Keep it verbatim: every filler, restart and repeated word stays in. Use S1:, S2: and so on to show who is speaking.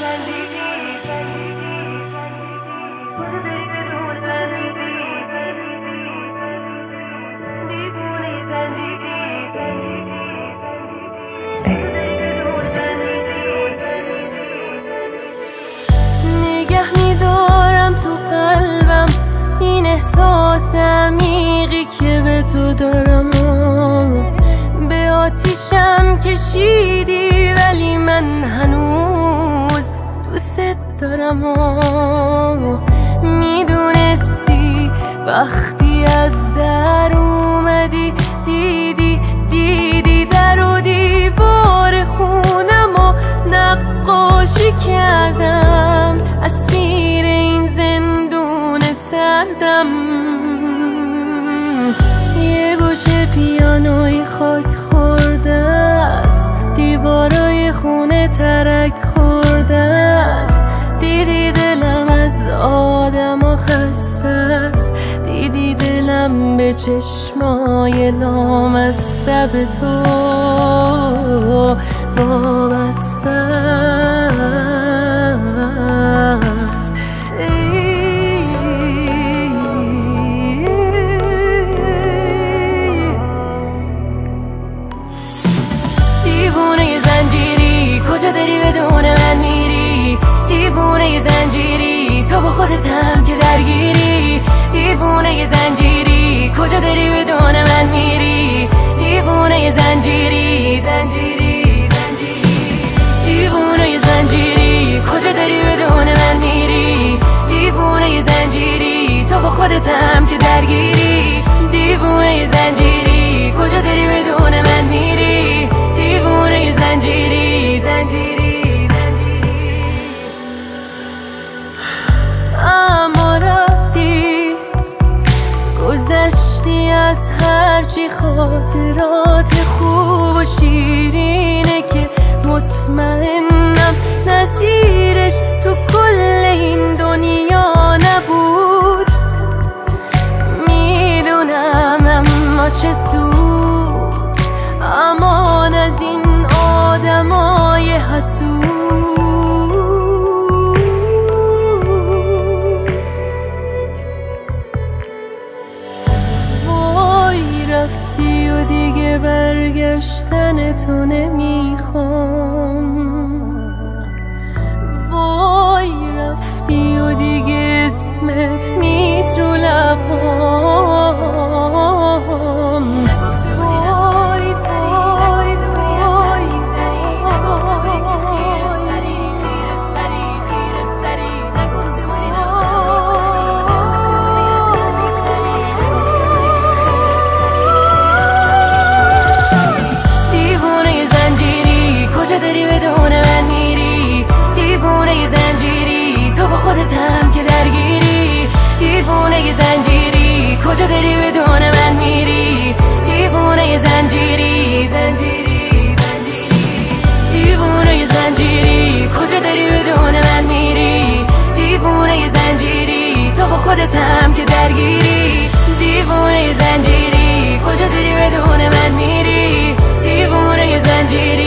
S1: نگه میدارم تو قلبم این احساس عمیقی که به تو دارم. به آتیشم کشیدی ولی من هنوز دوست دارم. میدونستی وقتی از در اومدی دیدی دیدی در و دیوار خونم و نقاشی کردم اسیر این زندون سردم. یه گوشه پیانوی خاک خورده است، دیوارای خونه ترک خورده است. دیدی دلم از آدم خسته است، دیدی دلم به چشمای لامصب تو وابسته است. دیوونه زنجیری کجا داری بدون من میری؟ دیوونه زنجیری تو با خودتم که درگیری. دیوونه زنجیری کجا داری بدون من میری؟ دیوونه زنجیری زنجیری زنجیری دیوونه زنجیری کجا داری بدون من میری؟ دیوونه زنجیری تو با خودتم که درگیری. دیوونه زنجیری کجا داری بدون من میری؟ دیوونه زنجیری زنجیری زنجیری. اما رفتی گذشتی از هرچی خاطرات خوب و شیرینه که مطمئنم نظیرش تو کل این دنیا نبود. میدونم اما چه سود امان از این آدمای حسود. وای رفتی و دیگه برگشتن تو نمیخوام. وای رفتی و دیگه اسمت نیست رو لبام. وای وای وای دیوونه زنجیری کجا داری بدون من میری؟ دیوونه زنجیری تو با خودتم که درگیری. دیوونه زنجیری کجا داری بدون من میری؟ دیوونه زنجیری زنجیری زنجیری دیوونه زنجیری کجا داری بدون من میری؟ دیوونه زنجیری تو با خودتم که درگیری. دیوونه زنجیری کجا داری بدون من میری؟ دیوونه زنجیری